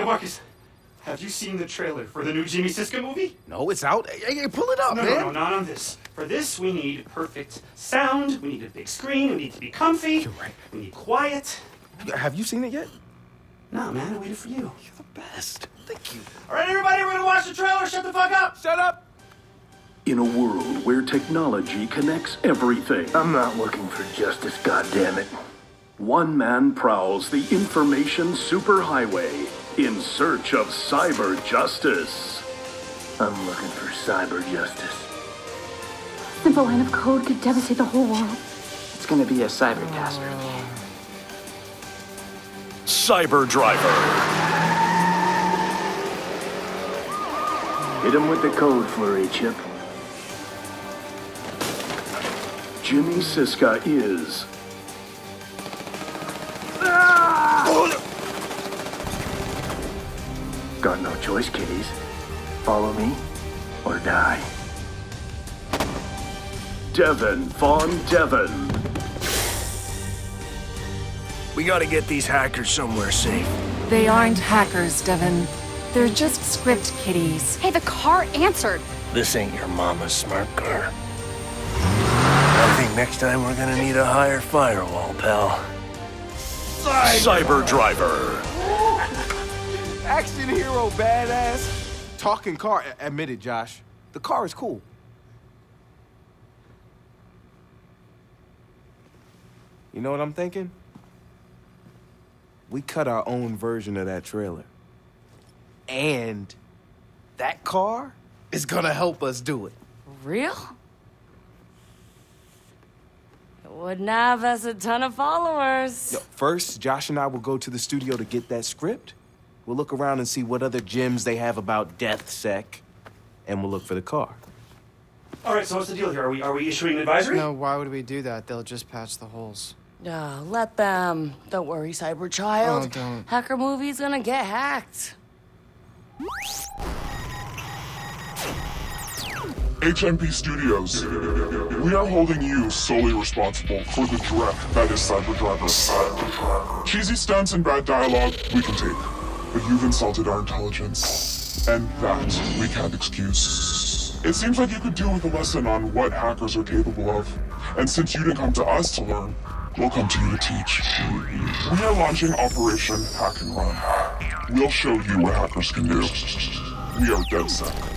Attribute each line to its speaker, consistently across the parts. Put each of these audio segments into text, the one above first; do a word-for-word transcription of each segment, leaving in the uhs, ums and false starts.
Speaker 1: Marcus, have you seen the trailer for the new Jimmy Siska movie?
Speaker 2: No, it's out. Hey, hey, pull it up,
Speaker 1: no,
Speaker 2: man.
Speaker 1: No, no, not on this. For this, we need perfect sound. We need a big screen. We need to be comfy.
Speaker 2: You're right.
Speaker 1: We need quiet.
Speaker 2: Have you seen it yet?
Speaker 1: No, man, I waited for you.
Speaker 2: You're the best. Thank you.
Speaker 1: All right, everybody, we're gonna watch the trailer. Shut the fuck up.
Speaker 2: Shut up.
Speaker 3: In a world where technology connects everything,
Speaker 4: I'm not looking for justice, goddammit.
Speaker 3: one man prowls the information superhighway in search of cyber justice.
Speaker 4: I'm looking for cyber justice.
Speaker 5: Simple line of code could devastate the whole world.
Speaker 6: It's gonna be a cyber catastrophe.
Speaker 3: Cyber Driver.
Speaker 4: Hit him with the code flurry, Chip.
Speaker 3: Jimmy Siska is...
Speaker 4: Got no choice, kiddies. Follow me, or die.
Speaker 3: Devin Von Devin.
Speaker 4: We gotta get these hackers somewhere safe.
Speaker 7: They aren't hackers, Devin. They're just script kiddies.
Speaker 5: Hey, the car answered.
Speaker 4: This ain't your mama's smart car. I think next time we're gonna need a higher firewall, pal.
Speaker 3: Cyber Driver.
Speaker 2: Action hero, badass. Talking car. A- Admit it, Josh. The car is cool. You know what I'm thinking? We cut our own version of that trailer. And that car is gonna help us do it.
Speaker 7: Real? It wouldn't have us a ton of followers.
Speaker 2: Yo, first, Josh and I will go to the studio to get that script. We'll look around and see what other gems they have about DeathSec, and we'll look for the car.
Speaker 1: All right, so what's the deal here? Are we are we issuing an advisory?
Speaker 6: No, why would we do that? They'll just patch the holes.
Speaker 7: Uh, let them. Don't worry, Cyber Child.
Speaker 6: Oh, don't.
Speaker 7: Hacker movie's gonna get hacked.
Speaker 8: H M P Studios. We are holding you solely responsible for the dreck that is Cyber Driver. Cyber Driver. Cheesy stunts and bad dialogue, we can take. But you've insulted our intelligence, and that we can't excuse. It seems like you could do with a lesson on what hackers are capable of. And since you didn't come to us to learn, we'll come to you to teach. We are launching Operation Hack and Run. We'll show you what hackers can do. We are DeathSec.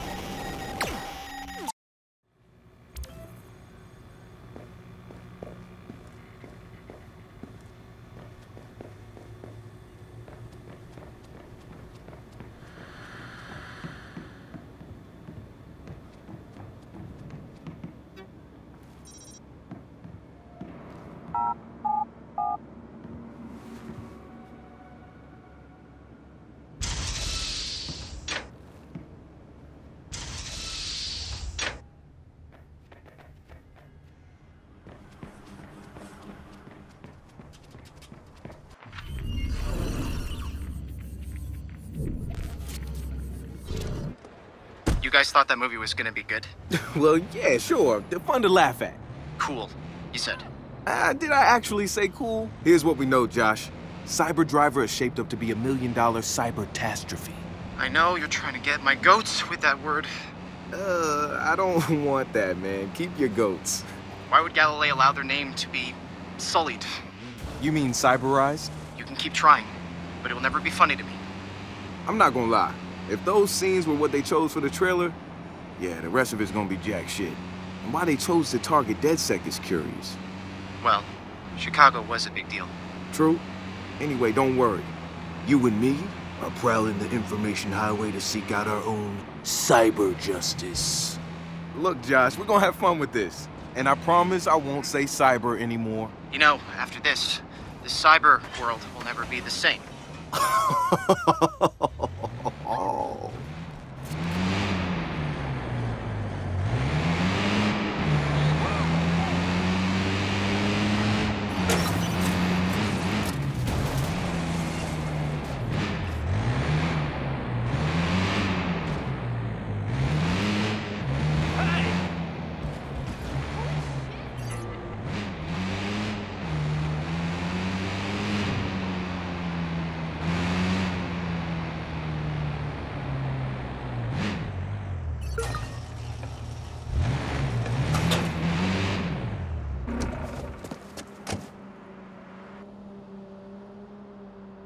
Speaker 6: You guys thought that movie was gonna be good?
Speaker 2: Well, yeah, sure. They're fun to laugh at.
Speaker 6: Cool, you said.
Speaker 2: Uh, did I actually say cool? Here's what we know, Josh. Cyber Driver is shaped up to be a million-dollar cyber-tastrophe.
Speaker 6: I know you're trying to get my goats with that word.
Speaker 2: Uh, I don't want that, man. Keep your goats.
Speaker 6: Why would Galilei allow their name to be sullied?
Speaker 2: You mean cyberized?
Speaker 6: You can keep trying, but it will never be funny to me.
Speaker 2: I'm not gonna lie. If those scenes were what they chose for the trailer, yeah, the rest of it's gonna be jack shit. And why they chose to target DeathSec is curious.
Speaker 6: Well, Chicago was a big deal.
Speaker 2: True. Anyway, don't worry. You and me
Speaker 4: Are prowling the information highway to seek out our own cyber justice.
Speaker 2: Look, Josh, we're gonna have fun with this. And I promise I won't say cyber anymore.
Speaker 6: You know, after this, the cyber world will never be the same.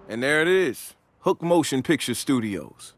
Speaker 2: And there it is, Hook Motion Picture Studios.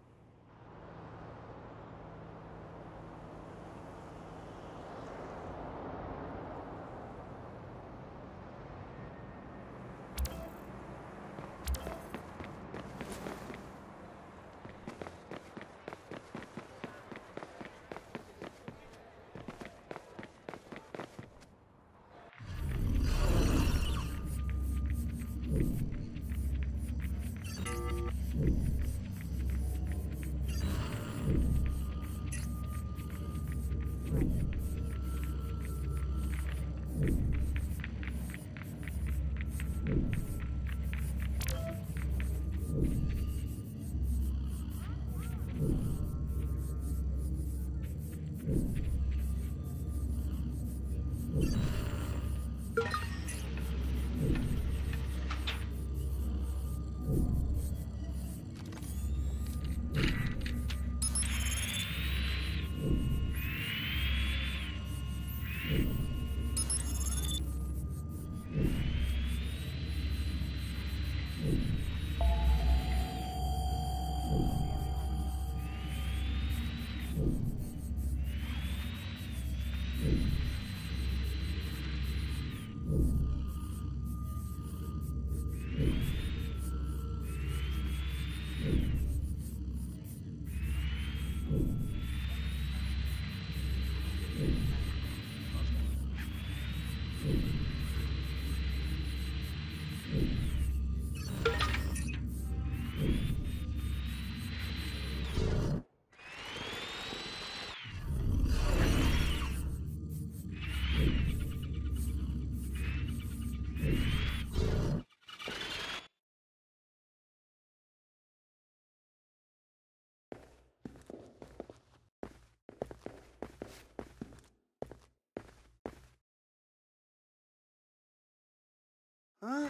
Speaker 9: Huh?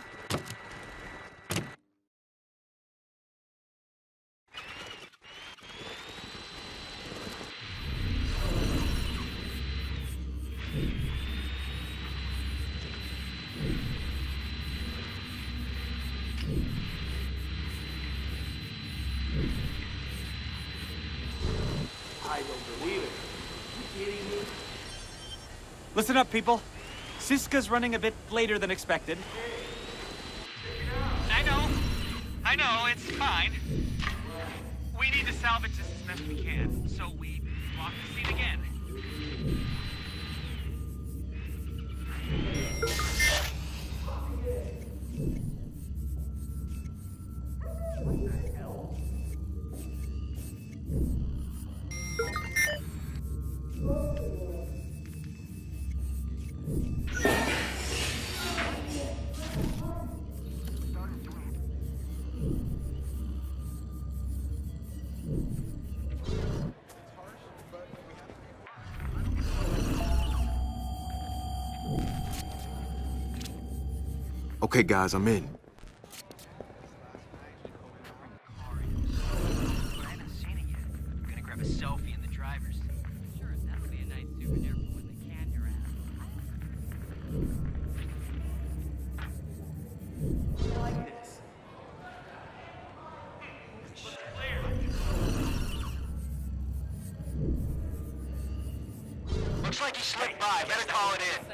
Speaker 10: I don't believe it. You kidding me?
Speaker 11: Listen up, people. Siska's running a bit later than expected.
Speaker 12: I know. I know, it's fine. We need to salvage this as best we can, so we block the scene again.
Speaker 2: Okay, guys, I'm in.
Speaker 12: Gonna grab a selfie in the driver's seat. Sure, that'll be a nice souvenir for when they can your ass.
Speaker 10: Like this.
Speaker 12: Looks like he slipped by. Better call it in.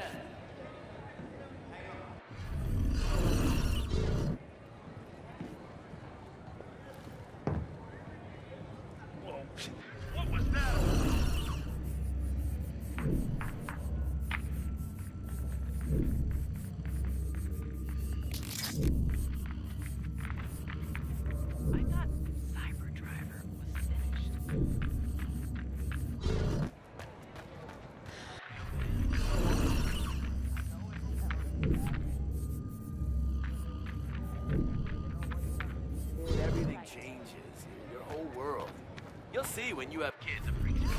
Speaker 12: What was that? I thought Cyber Driver was finished.
Speaker 10: Everything changes. Your whole world. You'll see when you have kids. I'm pretty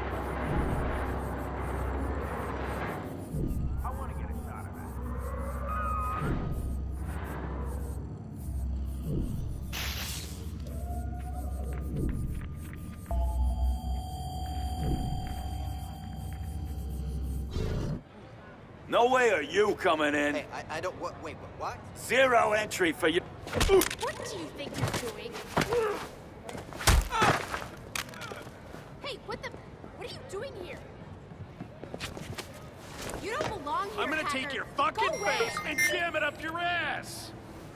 Speaker 10: I want to get a shot of that.
Speaker 13: No way are you coming in.
Speaker 9: Hey, I, I don't... What, wait, what?
Speaker 13: Zero entry for you.
Speaker 14: What do you think you're doing? Hey, what the... What are you doing here? You don't belong here,
Speaker 13: I'm gonna
Speaker 14: hacker.
Speaker 13: take your fucking
Speaker 14: Go away.
Speaker 13: face and jam it up your ass!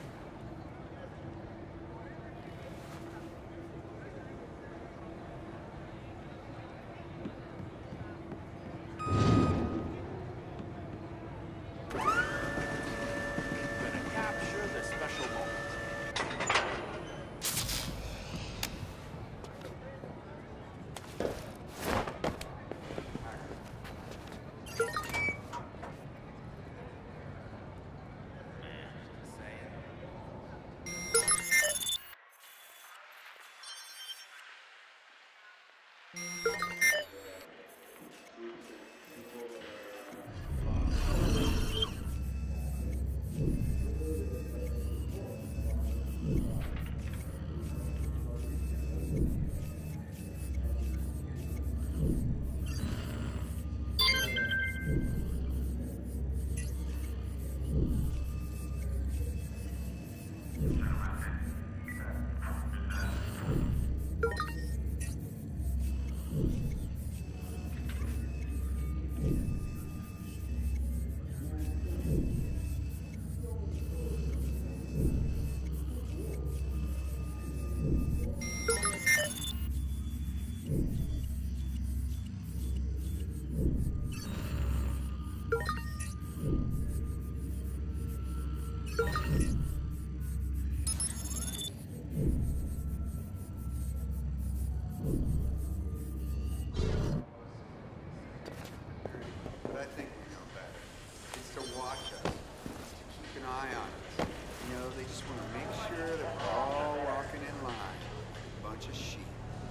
Speaker 9: But I think we know better. It's to watch us. It's to keep an eye on us. You know, they just want to make sure that we're all walking in line. A bunch of sheep.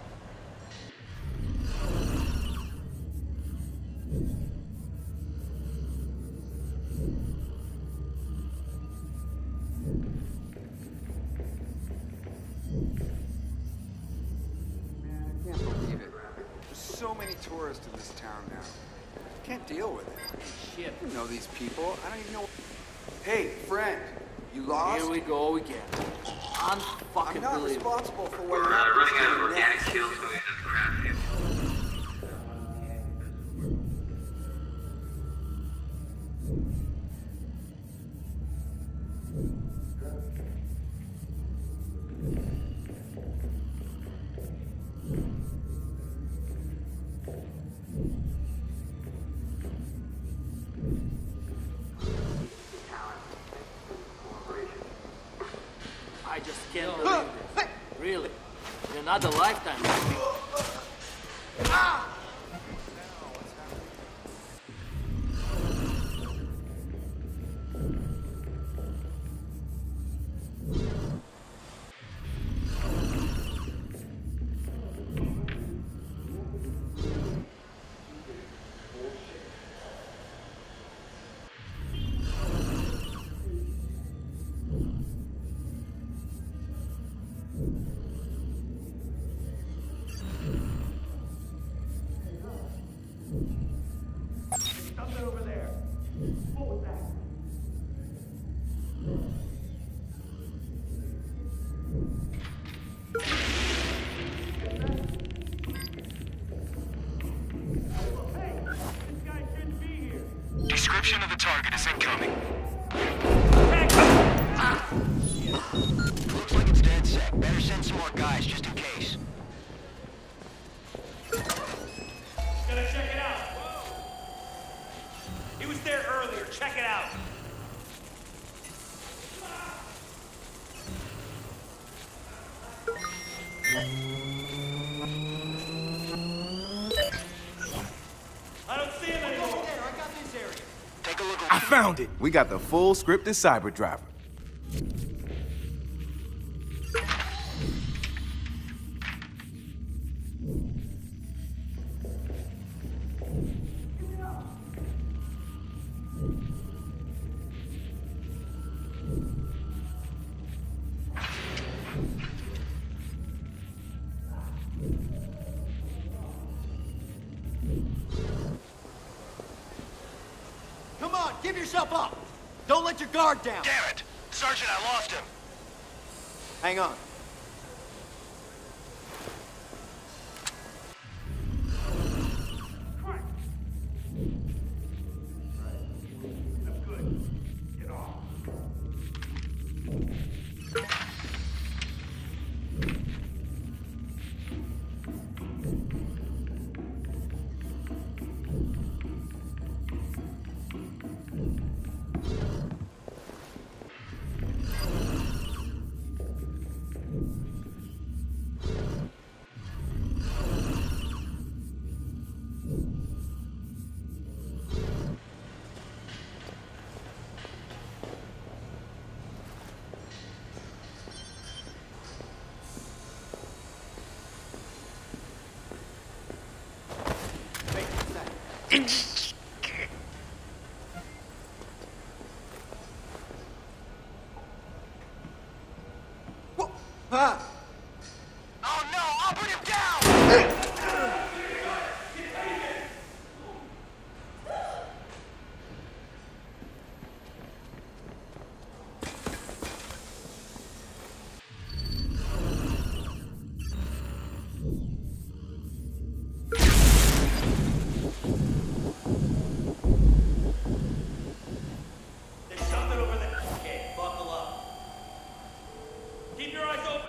Speaker 9: Man, I can't believe it. There's so many tourists in this town now. Can't deal with it.
Speaker 10: Shit.
Speaker 9: I don't know these people. I don't even know. Hey, friend, you lost?
Speaker 10: Here we go again. I'm fucking
Speaker 9: I'm not
Speaker 10: believable.
Speaker 9: responsible for what
Speaker 6: We're uh,
Speaker 9: happens
Speaker 6: running
Speaker 9: to
Speaker 6: out of
Speaker 9: you
Speaker 6: organic
Speaker 9: next.
Speaker 6: kills, so we just crap it.
Speaker 10: I just can't believe this. Really. In another lifetime.
Speaker 13: Something over there. What was that?
Speaker 6: Description of the target is incoming. Looks like it's dead set. Better send some more guys just in case.
Speaker 11: Gotta check it out. He was there earlier. Check it out. I don't see him anymore.
Speaker 9: I got this area.
Speaker 6: Take a look.
Speaker 2: I found it. We got the full scripted cyber driver.
Speaker 9: Come on,
Speaker 10: Give yourself up! Don't let your guard down!
Speaker 4: Damn it! Sergeant, I lost him!
Speaker 10: Hang on.
Speaker 9: Ah!
Speaker 4: Oh no, I'll bring him down!
Speaker 13: There's something over there. Okay, buckle up. Keep your eyes open.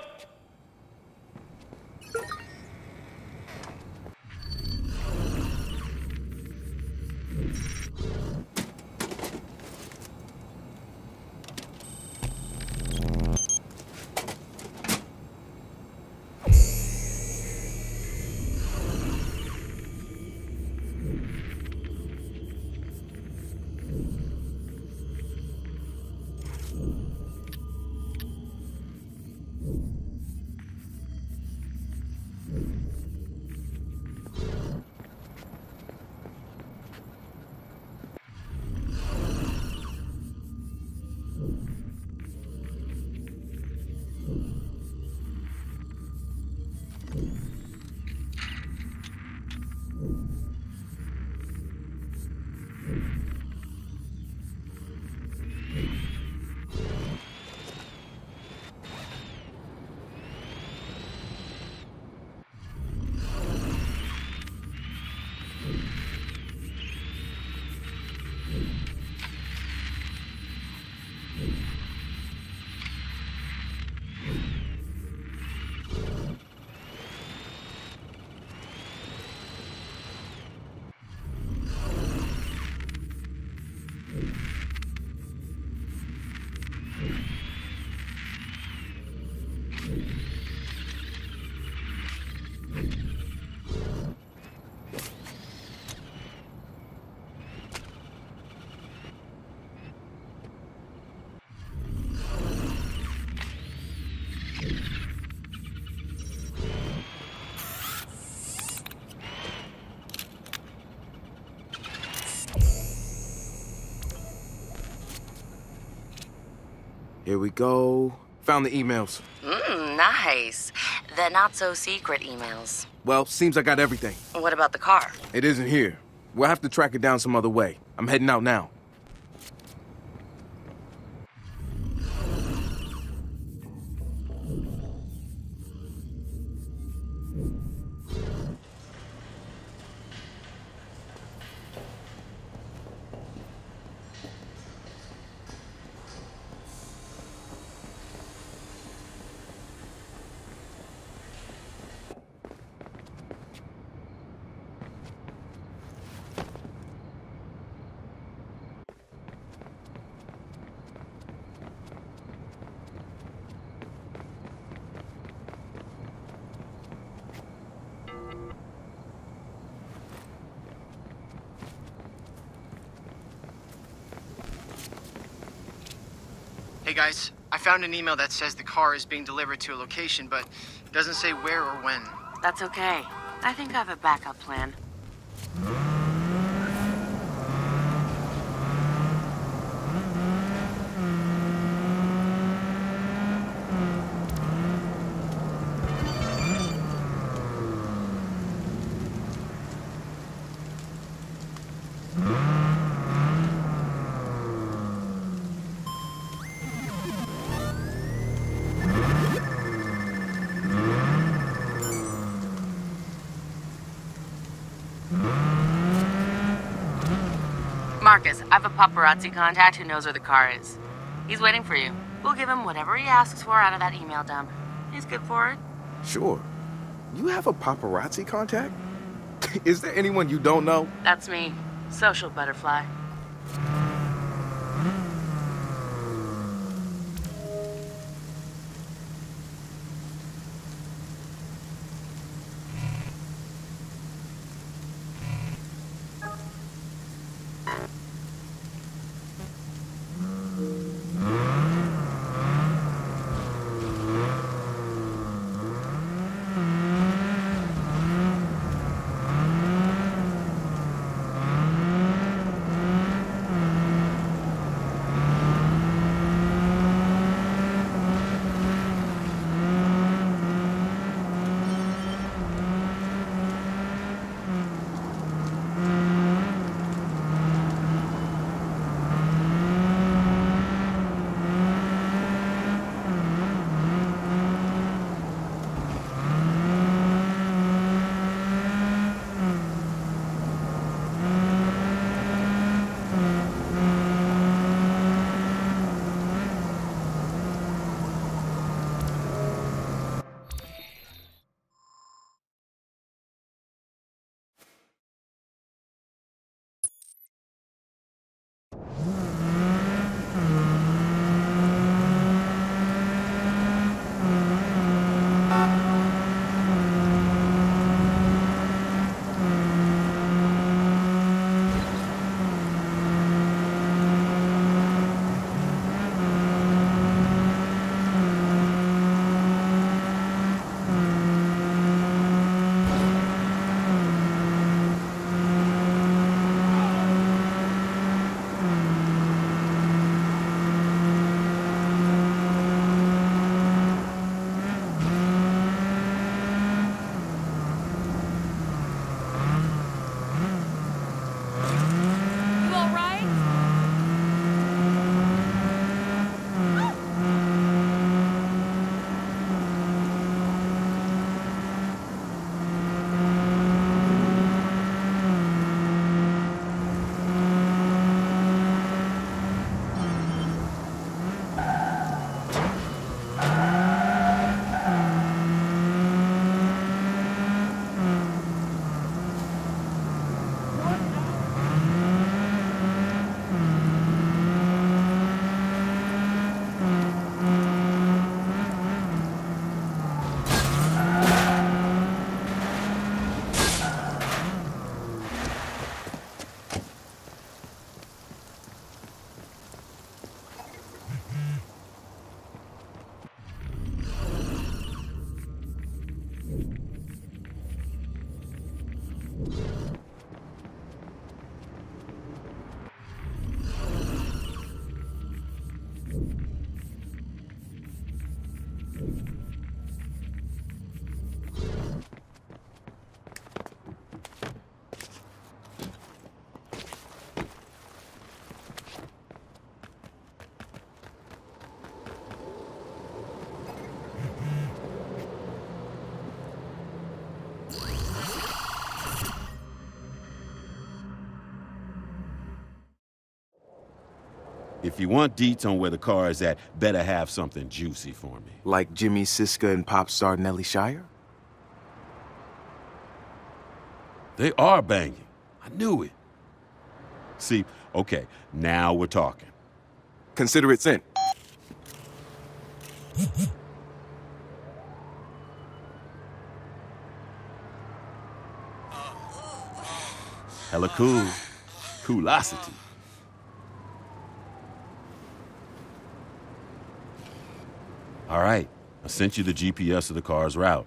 Speaker 2: Here we go. Found the emails.
Speaker 15: Mmm, nice. The not-so-secret emails.
Speaker 2: Well, seems I got everything.
Speaker 15: What about the car?
Speaker 2: It isn't here. We'll have to track it down some other way. I'm heading out now.
Speaker 6: Hey guys, I found an email that says the car is being delivered to a location, but doesn't say where or when.
Speaker 15: That's okay. I think I have a backup plan. Marcus, I have a paparazzi contact who knows where the car is. He's waiting for you. We'll give him whatever he asks for out of that email dump. He's good for it.
Speaker 2: Sure. You have a paparazzi contact? Is there anyone you don't know?
Speaker 15: That's me. Social butterfly.
Speaker 16: If you want deets on where the car is at, better have something juicy for me.
Speaker 2: Like Jimmy Siska and pop star Nellie Shire?
Speaker 16: They are banging. I knew it. See, okay, now we're talking.
Speaker 2: Consider it sent.
Speaker 16: Hella cool. Coolosity. All right, I sent you the G P S of the car's route.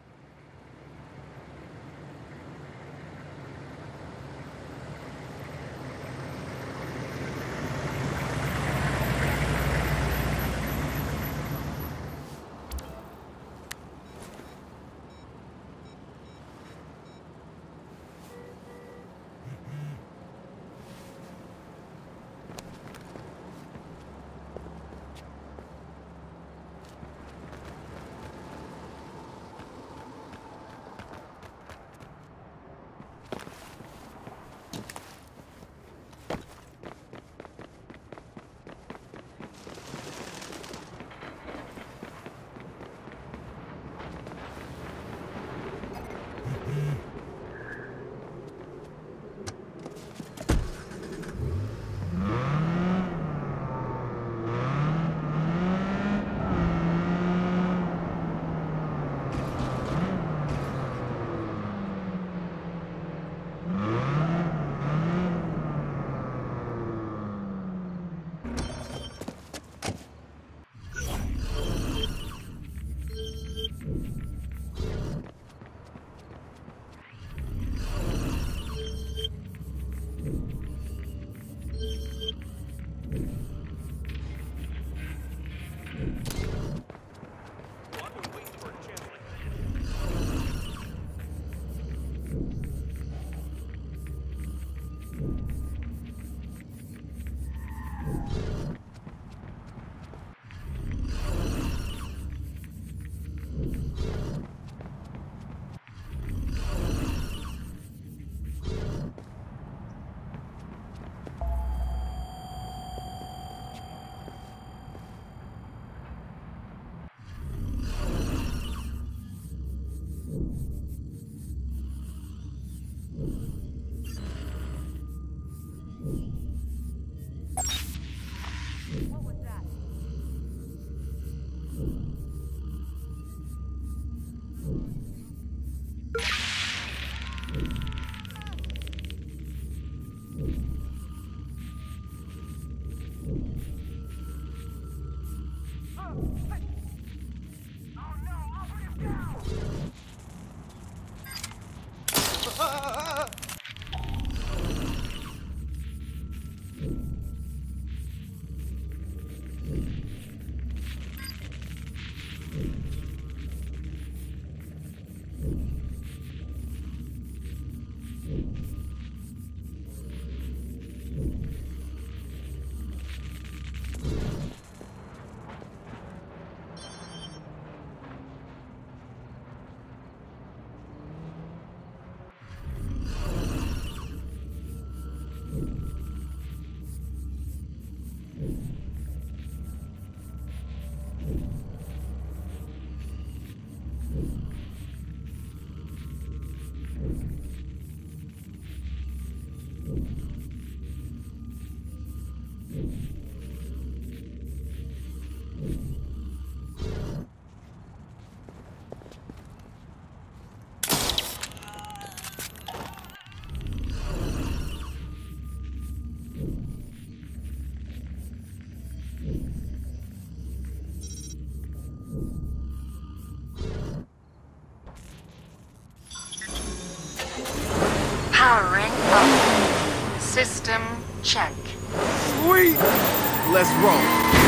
Speaker 15: Powering up. System check.
Speaker 2: Sweet! Let's roll.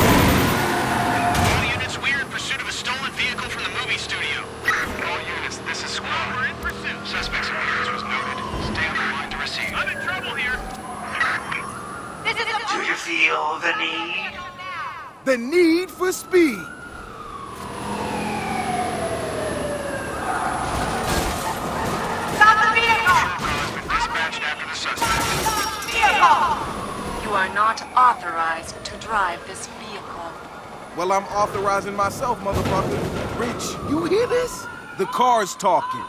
Speaker 6: All units, we're in pursuit of a stolen vehicle from the movie studio. All units, this is squad. We're in pursuit. Suspect's appearance was noted. Stay on the line to receive. I'm in trouble here.
Speaker 14: This is a
Speaker 1: Do you feel the need?
Speaker 2: The need for speed.
Speaker 14: Stop the vehicle!
Speaker 6: Has been dispatched after the suspect.
Speaker 14: Stop the vehicle!
Speaker 15: You are not authorized to drive this vehicle.
Speaker 2: Well, I'm authorizing myself, motherfucker. Rich, you hear this? The car's talking.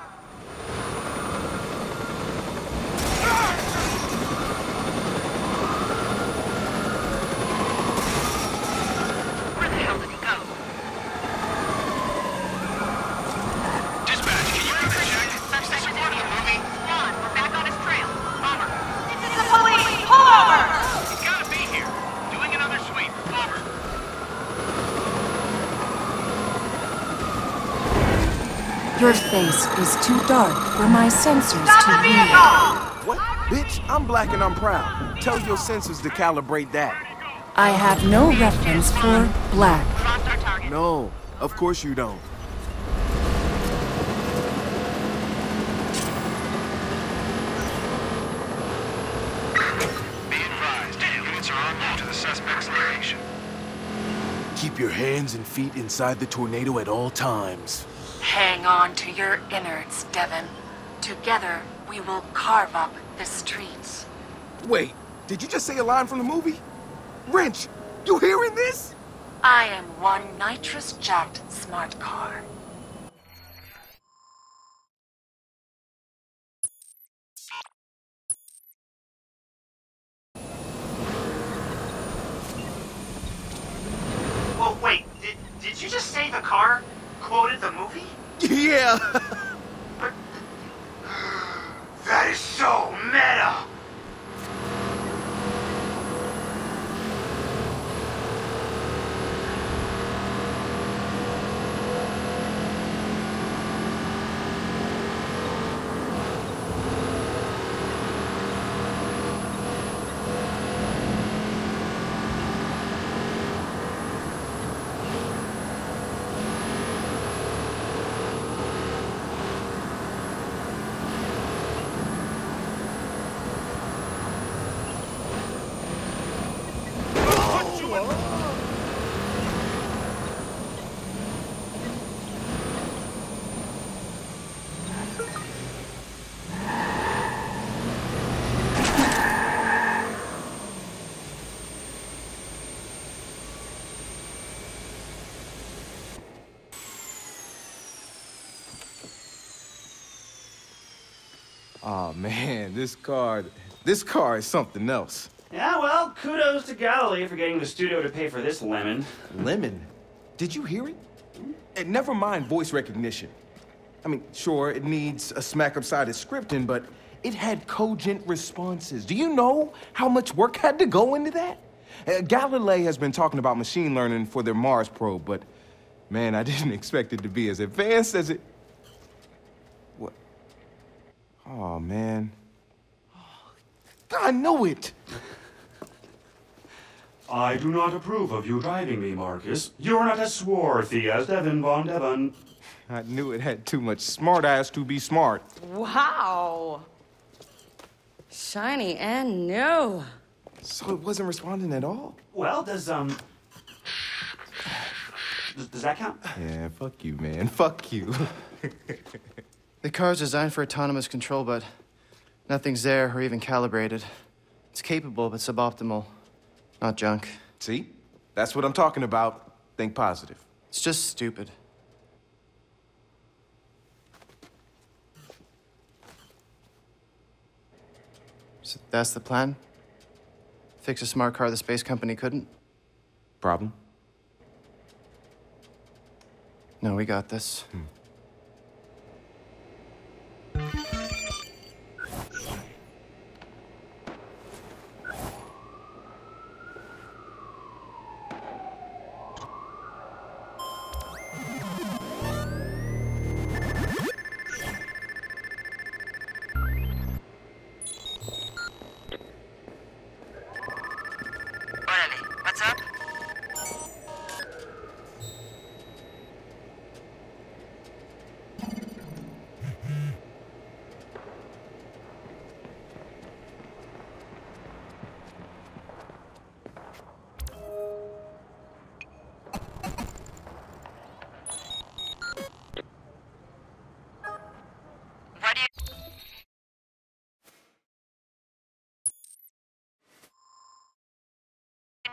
Speaker 15: Where the hell did he go?
Speaker 6: Dispatch, can you run the check? Is this a part of the movie?
Speaker 14: Juan, we're back on his trail. Over. This is the police! Pull over!
Speaker 6: He's gotta be here. Doing another sweep. Over.
Speaker 7: Your face is too dark for my sensors
Speaker 14: Stop
Speaker 7: to
Speaker 14: the
Speaker 7: read.
Speaker 14: vehicle!
Speaker 2: What? Bitch, I'm black and I'm proud. Tell your sensors to calibrate that.
Speaker 7: I have no reference for black.
Speaker 14: Lost our target.
Speaker 2: No, of course you don't.
Speaker 6: Be advised, units are en route to the suspect's location.
Speaker 4: Keep your hands and feet inside the tornado at all times.
Speaker 15: Hang on to your innards, Devin. Together, we will carve up the streets.
Speaker 2: Wait, did you just say a line from the movie? Wrench, you hearing this?
Speaker 15: I am one nitrous-jacked smart car.
Speaker 1: Well, wait, did, did you just say the car quoted the movie?
Speaker 2: Yeah.
Speaker 1: But that is so meta.
Speaker 2: Oh man, this car, this car is something else.
Speaker 1: Yeah, well, kudos to Galilee for getting the studio to pay for this lemon.
Speaker 2: Lemon? Did you hear it? And never mind voice recognition. I mean, sure, it needs a smack upside scripting, but it had cogent responses. Do you know how much work had to go into that? Uh, Galilee has been talking about machine learning for their Mars probe, but man, I didn't expect it to be as advanced as it... What? Oh, man. I knew it!
Speaker 1: I do not approve of you driving me, Marcus. You're not as swarthy as Devin Von Devon.
Speaker 2: I knew it had too much smart ass to be smart.
Speaker 17: Wow. Shiny and new.
Speaker 2: So it wasn't responding at all?
Speaker 1: Well, does, um... Does, does that count?
Speaker 2: Yeah, fuck you, man. Fuck you.
Speaker 6: The car's designed for autonomous control, but nothing's there or even calibrated. It's capable, but suboptimal. Not junk.
Speaker 2: See? That's what I'm talking about. Think positive.
Speaker 6: It's just stupid. So that's the plan? Fix a smart car the space company couldn't?
Speaker 2: Problem?
Speaker 6: No, we got this.
Speaker 2: Hmm.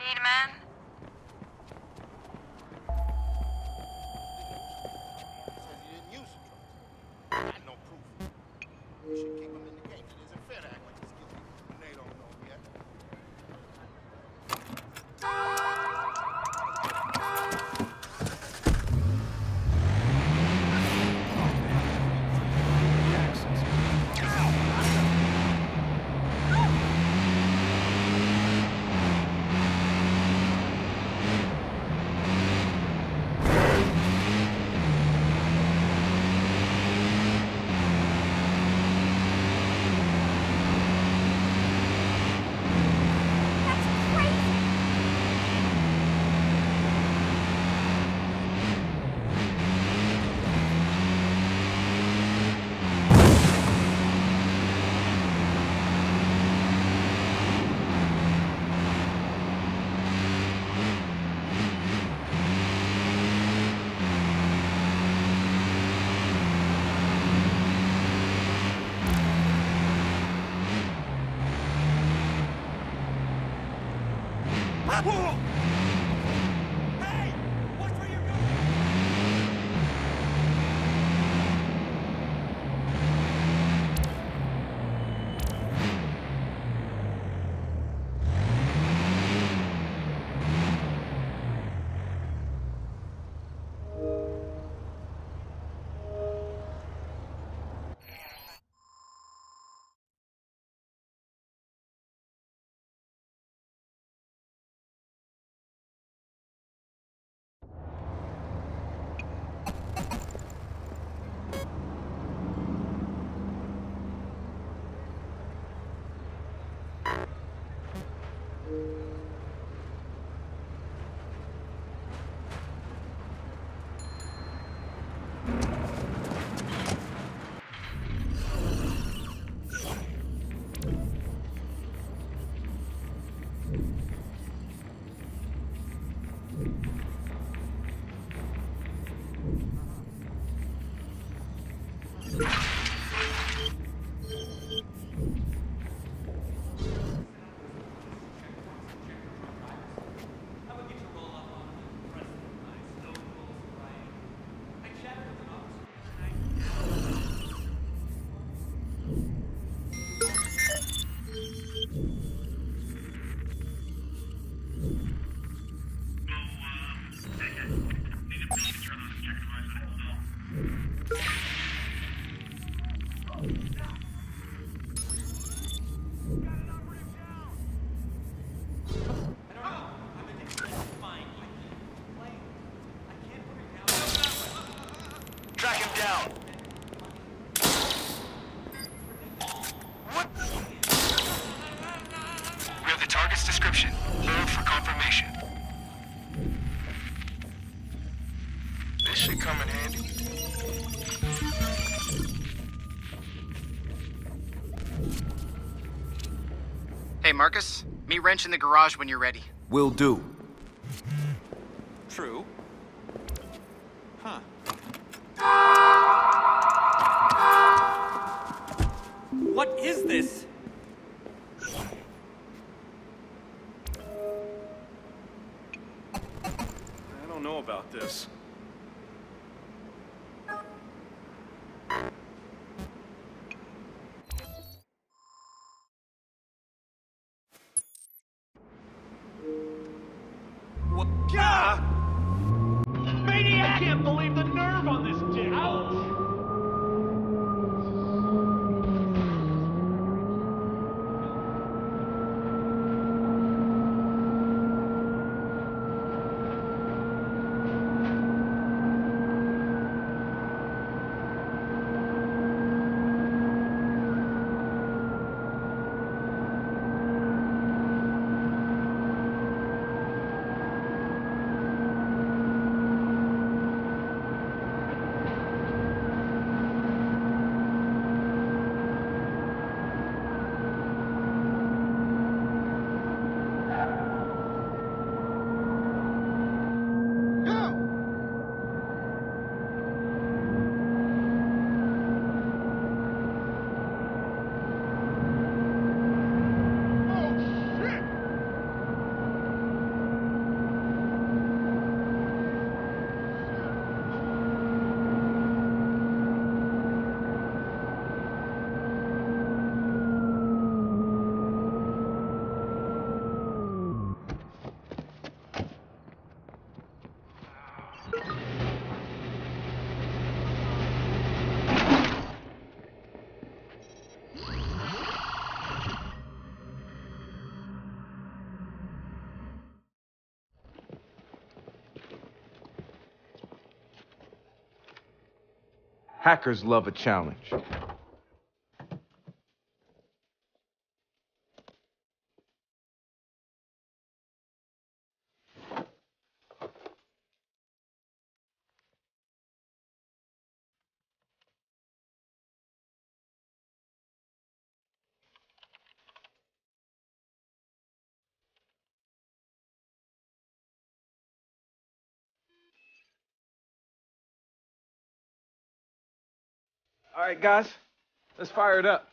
Speaker 14: need a man?
Speaker 6: Hey, Marcus, meet Wrench in the garage when you're ready.
Speaker 2: Will do.
Speaker 11: True. Huh. What is this?
Speaker 18: I don't know about this.
Speaker 13: God! Maniac! I can't believe the nerve on this dick! Ouch!
Speaker 2: Hackers love a challenge. All right, guys, let's fire it up.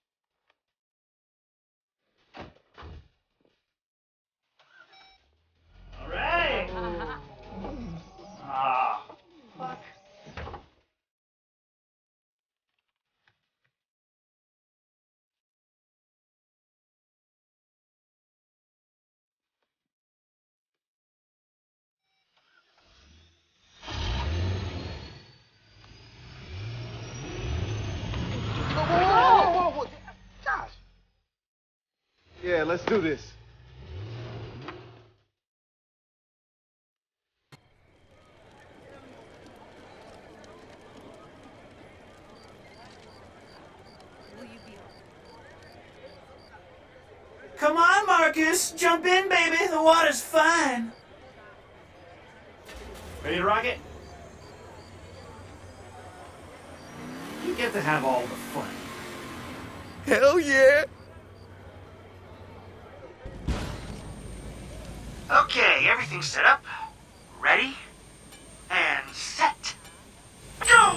Speaker 1: All right. Ah, fuck.
Speaker 2: Yeah, let's do this.
Speaker 1: Come on, Marcus. Jump in, baby. The water's fine. Ready to rock it? You get to have all the fun.
Speaker 2: Hell yeah!
Speaker 1: Okay, everything's set up. Ready? And set. Go!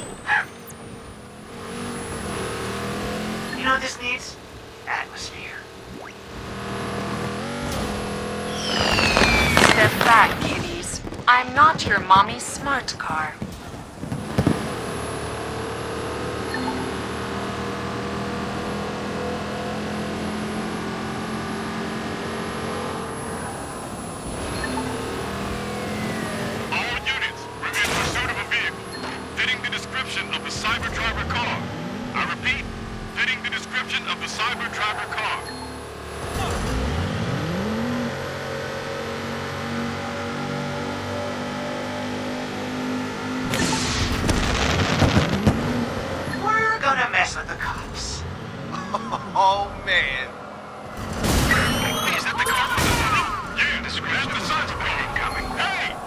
Speaker 1: You know what this needs? Atmosphere.
Speaker 7: Step back, kiddies. I'm not your mommy's smart car.
Speaker 19: Of the Cyber Driver car. I repeat, fitting the description of the Cyber Driver car.
Speaker 1: We're gonna mess with the cops.
Speaker 2: Oh, man.
Speaker 19: Is that the car? Yeah, description of the Cyber car coming. Hey!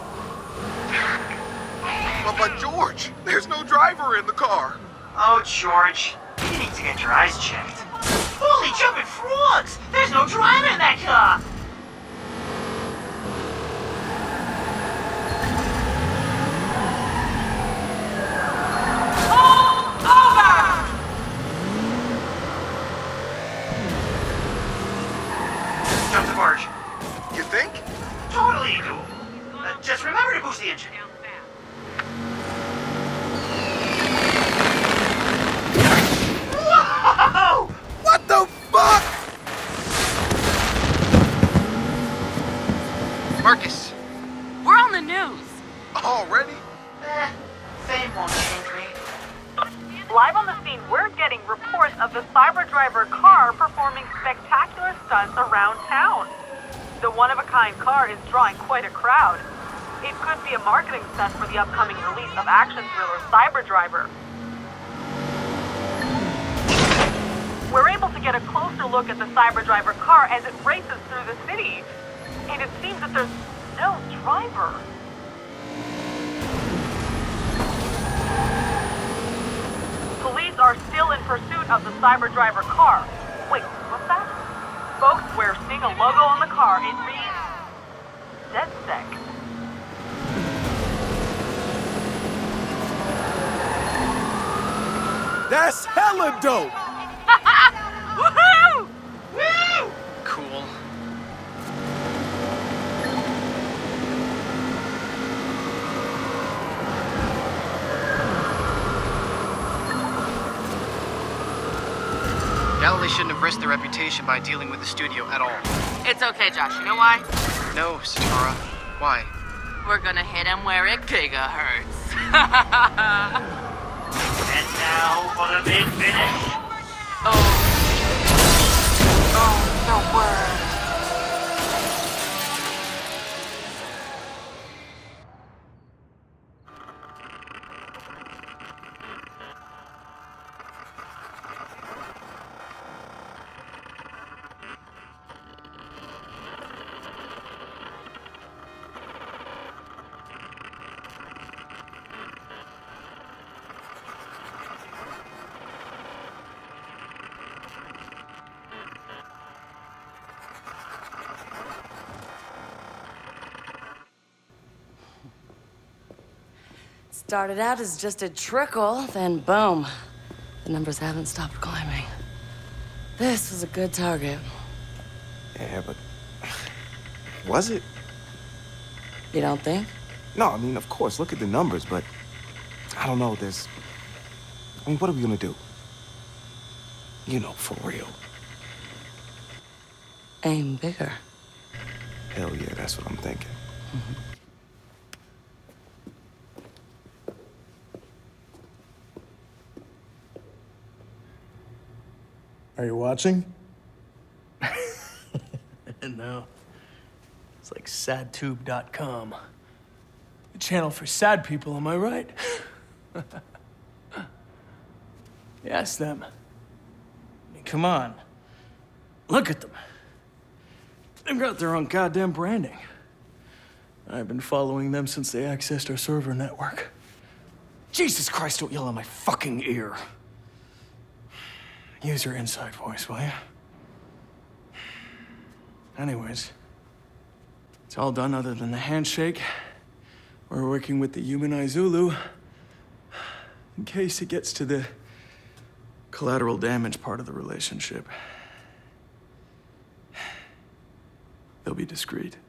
Speaker 2: But, but George, there's no driver in the car.
Speaker 1: Oh, George, you need to get your eyes checked. Holy jumping frogs! There's no driver in that car! Jump the barge.
Speaker 2: You think?
Speaker 1: Totally cool. Uh, just remember to boost the engine. Whoa!
Speaker 2: What the fuck?
Speaker 6: Marcus!
Speaker 15: We're on the news.
Speaker 2: Already?
Speaker 1: Eh, fame won't change me.
Speaker 20: Live on the scene, we're getting reports of the Cyber Driver car performing spectacular stunts around town. The one-of-a-kind car is drawing quite a crowd. It could be a marketing stunt for the upcoming release of action thriller Cyber Driver. We're able to get a closer look at the Cyber Driver car as it races through the city. And it seems that there's no driver. Police are still in pursuit of the Cyber Driver car. Wait, what's that? Folks, we're seeing a logo on the car. It reads DedSec.
Speaker 2: That's hella dope!
Speaker 15: Woohoo!
Speaker 1: Woo!
Speaker 6: Cool. Galilee shouldn't have risked their reputation by dealing with the studio at all.
Speaker 15: It's okay, Josh. You know why?
Speaker 6: No, Satora. Why?
Speaker 15: We're gonna hit him where it giga hurts.
Speaker 1: And now for the big finish.
Speaker 15: Oh. Oh, the word.
Speaker 7: Started out as just a trickle, then boom. The numbers haven't stopped climbing. This was a good target.
Speaker 2: Yeah, but was it?
Speaker 7: You don't think?
Speaker 2: No, I mean, of course, look at the numbers, but I don't know, there's... I mean, what are we gonna do? You know, for real.
Speaker 7: Aim bigger.
Speaker 2: Hell yeah, that's what I'm thinking.
Speaker 7: Mm-hmm.
Speaker 21: Are you watching? No. It's like sad tube dot com. A channel for sad people, am I right? Yes, them. I mean, come on. Look at them. They've got their own goddamn branding. I've been following them since they accessed our server network. Jesus Christ, don't yell in my fucking ear. Use your inside voice, will you? Anyways, it's all done other than the handshake. We're working with the Human Zulu in case it gets to the collateral damage part of the relationship. They'll be discreet.